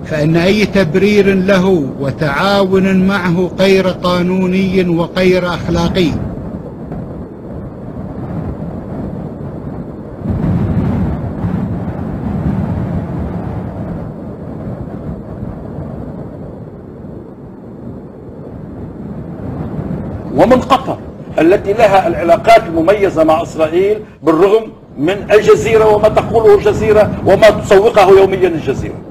فإن أي تبرير له وتعاون معه غير قانوني وغير أخلاقي. ومن قطر التي لها العلاقات المميزة مع إسرائيل بالرغم من الجزيرة وما تقوله الجزيرة وما تسوقه يوميا الجزيرة.